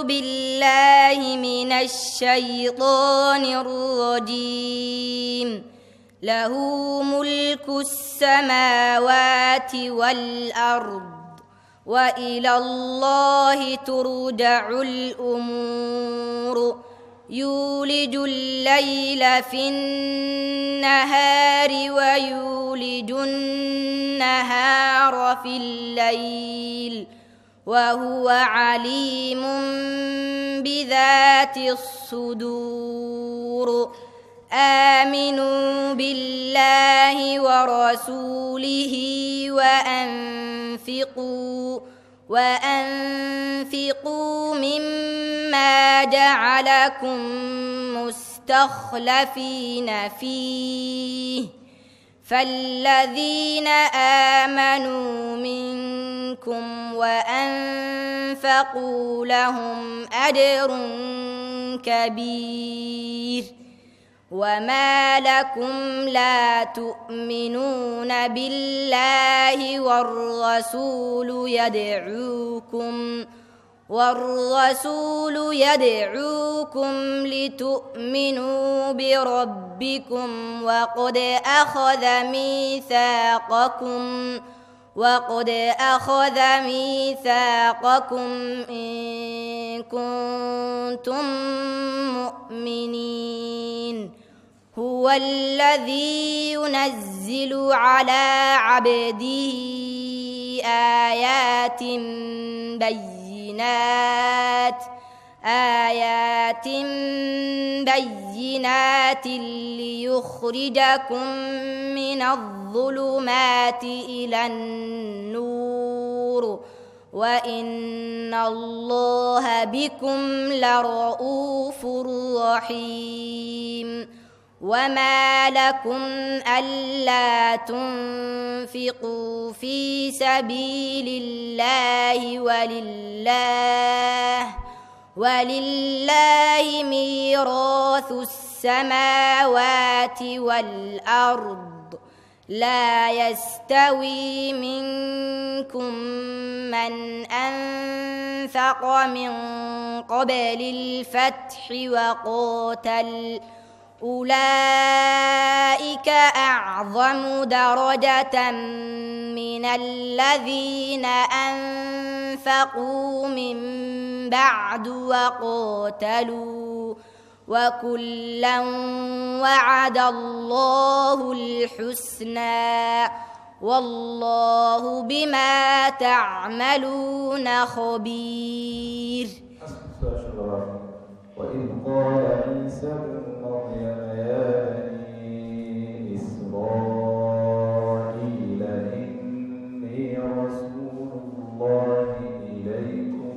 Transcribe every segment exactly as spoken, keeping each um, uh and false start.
بالله من الشيطان الرجيم. له ملك السماوات والأرض وإلى الله ترجع الأمور. يولج الليل في النهار ويولج النهار في الليل وهو عليم بذات الصدور. آمنوا بالله ورسوله وأنفقوا وأنفقوا مما جعلكم مستخلفين فيه، فالذين آمنوا منكم وأنفقوا لهم أجر كبير. وما لكم لا تؤمنون بالله والرسول يدعوكم والرسول يدعوكم لتؤمنوا بربكم وقد أخذ ميثاقكم وقد أخذ ميثاقكم إن كنتم مؤمنين. هو الذي ينزل على عبده آيات بينات آيات بينات ليخرجكم من الظلمات إلى النور وإن الله بكم لرؤوف رحيم. وما لكم ألا تنفقوا في سبيل الله ولله ولله ميراث السماوات والأرض. لا يستوي منكم من أنفق من قبل الفتح وقاتل، أولئك أعظم درجة من الذين أنفقوا من بعد وقاتلوا، وكلا وعد الله الحسنى والله بما تعملون خبير. وإذ قال عيسى ابن مريم يا بني إسرائيل إني رسول الله إليكم.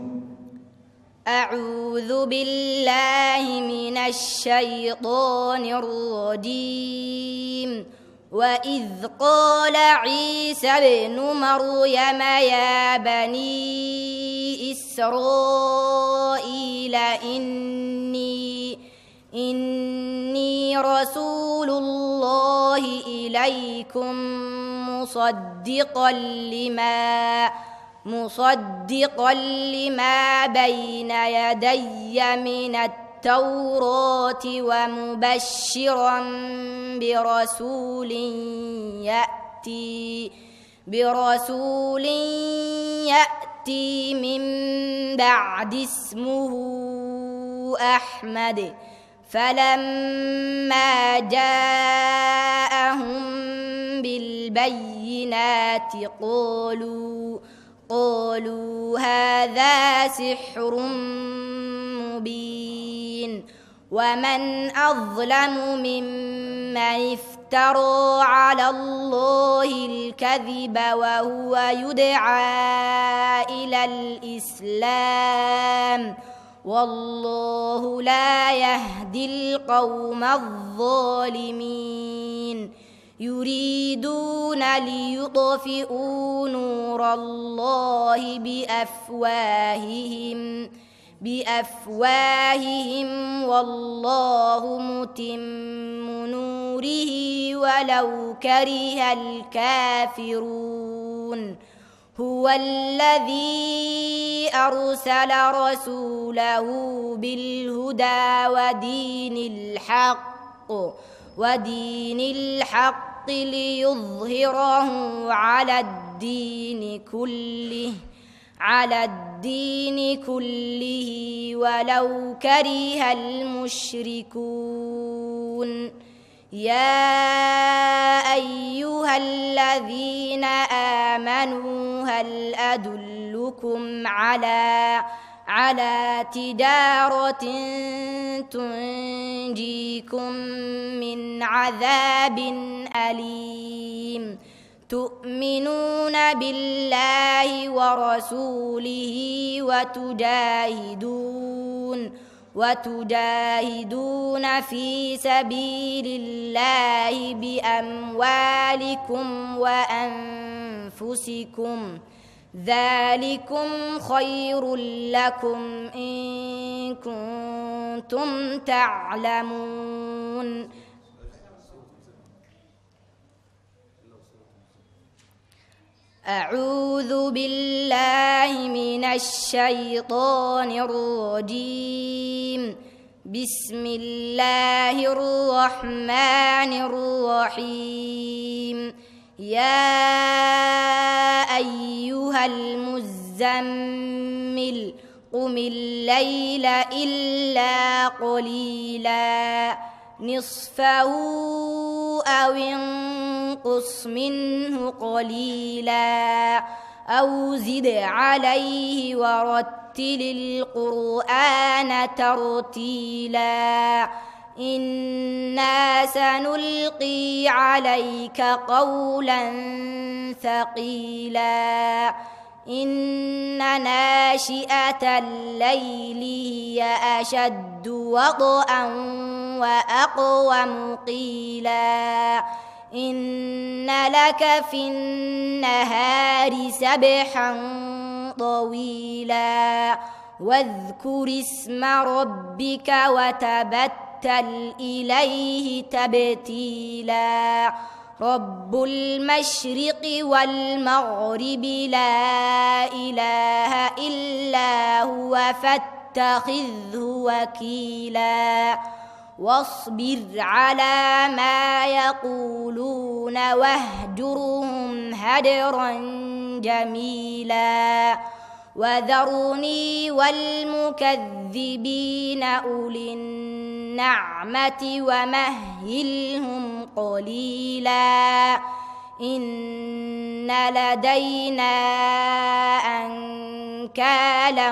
أعوذ بالله من الشيطان الرجيم. وإذ قال عيسى ابن مريم يا بني إسرائيل إني إني رسول الله إليكم مصدقا لما مصدقا لما بين يدي من التوراة ومبشرا برسول يأتي برسول يأتي من بعد اسمه أحمد. فلما جاءهم بالبينات قالوا قالوا هذا سحر مبين. ومن أظلم ممن افترى على الله الكذب وهو يدعى إلى الإسلام والله لا يهدي القوم الظالمين. يريدون ليطفئوا نور الله بأفواههم بأفواههم والله متم نوره ولو كره الكافرون. هو الذي أرسل رسوله بالهدى ودين الحق ودين الحق ليظهره على الدين كله على الدين كله ولو كره المشركون. يا أيها الذين آمنوا هل أدلكم على على تجارة تنجيكم من عذاب أليم تؤمنون بالله ورسوله وتجاهدون وتجاهدون في سبيل الله بأموالكم وأنفسكم ذلكم خير لكم إن كنتم تعلمون. أعوذ بالله من الشيطان الرجيم. بسم الله الرحمن الرحيم. يا أيها المزمل قم الليل إلا قليلا نصفه أو انقص منه قليلا أو زد عليه ورتل القرآن ترتيلا إنا سنلقي عليك قولا ثقيلا إن ناشئة الليل هي أشد وطئا وأقوم قيلا إن لك في النهار سبحا طويلا واذكر اسم ربك وتبتل إليه تبتيلا رب المشرق والمغرب لا إله إلا هو فاتخذه وكيلا واصبر على ما يقولون واهجرهم هجرا جميلا وذرني والمكذبين أولي النعمة ومهلهم قليلا إن لدينا أنكالا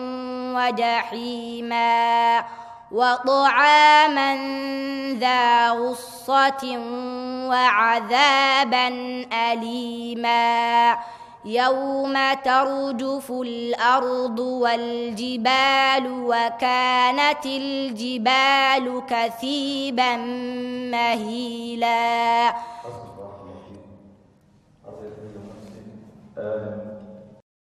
وجحيما وطعاما ذا غصة وعذابا أليما يوم ترجف الأرض والجبال وكانت الجبال كثيبا مهيلا.